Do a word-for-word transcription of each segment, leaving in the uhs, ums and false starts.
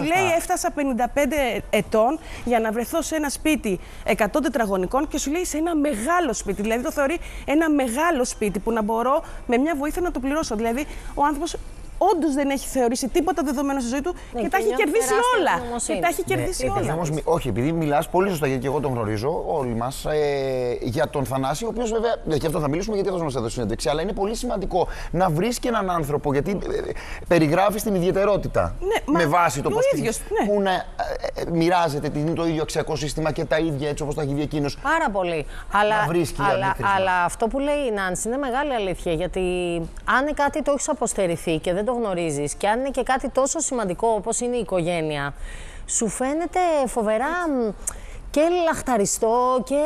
λέει έφτασα πενήντα πέντε ετών για να βρεθώ σε ένα σπίτι εκατό τετραγωνικών και σου λέει σε ένα μεγάλο σπίτι. Δηλαδή το θεωρεί ένα μεγάλο σπίτι που να μπορώ με μια βοήθεια να το πληρώσω. Δηλαδή ο άνθρωπος όντως δεν έχει θεωρήσει τίποτα δεδομένο στη ζωή του ναι, και, και τα έχει κερδίσει όλα. Και τα έχει κερδίσει ναι, όλα. Όμως, όχι, επειδή μιλάς πολύ σωστά, γιατί και εγώ τον γνωρίζω, όλοι μας, ε, για τον Θανάση, ο οποίος βέβαια, και αυτό θα μιλήσουμε γιατί αυτός μας έδωσε συνέντευξη, αλλά είναι πολύ σημαντικό να βρεις και έναν άνθρωπο, γιατί ε, περιγράφεις την ιδιαιτερότητα. Ναι, με βάση το, το πώς ίδιος, ναι. που να ε, ε, μοιράζεται το ίδιο αξιακό σύστημα και τα ίδια έτσι όπως τα έχει δει εκείνος. Πάρα πολύ. Αλλά, αλλά, αλλά, αλλά αυτό που λέει η Νάνση είναι μεγάλη αλήθεια, γιατί αν κάτι το έχεις αποστερηθεί και δεν το γνωρίζεις και αν είναι και κάτι τόσο σημαντικό όπως είναι η οικογένεια, σου φαίνεται φοβερά και λαχταριστό και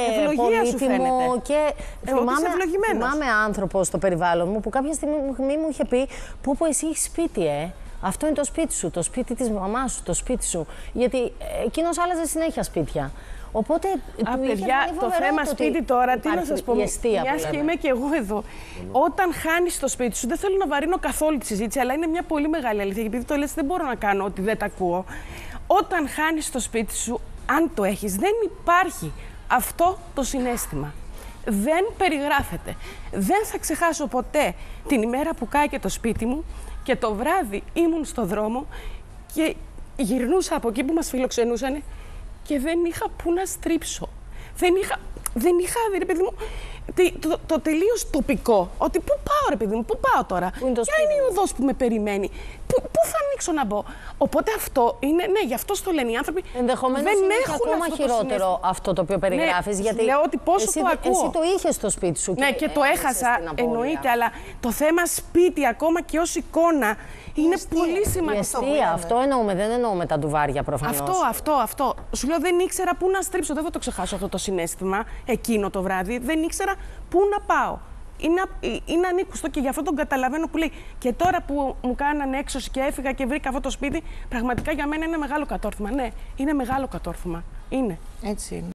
πολύτιμο και θυμάμαι, θυμάμαι άνθρωπο στο περιβάλλον μου που κάποια στιγμή μου είχε πει πω πω εσύ έχεις σπίτι ε. Αυτό είναι το σπίτι σου, το σπίτι της μαμάς σου, το σπίτι σου. Γιατί εκείνος άλλαζε συνέχεια σπίτια. Οπότε, Α, παιδιά, το θέμα σπίτι τώρα, τι να σας πω, μιας και είμαι και εγώ εδώ. Mm. Όταν χάνεις το σπίτι σου, δεν θέλω να βαρύνω καθόλου τη συζήτηση, αλλά είναι μια πολύ μεγάλη αλήθεια, γιατί το λες, δεν μπορώ να κάνω ότι δεν τα ακούω. Όταν χάνεις το σπίτι σου, αν το έχεις, δεν υπάρχει αυτό το συναίσθημα. Δεν περιγράφεται. Δεν θα ξεχάσω ποτέ την ημέρα που κάηκε το σπίτι μου και το βράδυ ήμουν στο δρόμο και γυρνούσα από εκεί που μας φιλοξενούσαν και δεν είχα πού να στρίψω. Δεν είχα, δεν είχα δει, ρε παιδί μου, το, το, το τελείως τοπικό. Ότι πού πάω, ρε παιδί μου, πού πάω τώρα. Ποια είναι, είναι η οδός που με περιμένει. Πού, πού θα ανοίξω να μπω. Οπότε αυτό είναι, ναι, γι' αυτό το λένε οι άνθρωποι. Ενδεχομένως δεν είναι έχουν ακόμα αυτό χειρότερο το αυτό το οποίο περιγράφεις. Ναι, γιατί λέω ότι πόσο εσύ, το ακούω. Εσύ το είχες στο σπίτι σου. Ναι, και, και το έχασα, εννοείται, αλλά το θέμα σπίτι ακόμα και ως εικόνα είναι εστία, πολύ σημαντικό. Εστία, αυτό εννοούμε, δεν εννοούμε τα ντουβάρια προφανώς. Αυτό, αυτό, αυτό. Σου λέω δεν ήξερα πού να στρίψω, δεν θα το ξεχάσω αυτό το συναίσθημα εκείνο το βράδυ. Δεν ήξερα πού να πάω. Είναι, είναι ανήκουστο και γι' αυτό τον καταλαβαίνω που λέει. Και τώρα που μου κάνανε έξωση και έφυγα και βρήκα αυτό το σπίτι, πραγματικά για μένα είναι μεγάλο κατόρθωμα. Ναι, είναι μεγάλο κατόρθωμα. Είναι. Έτσι είναι.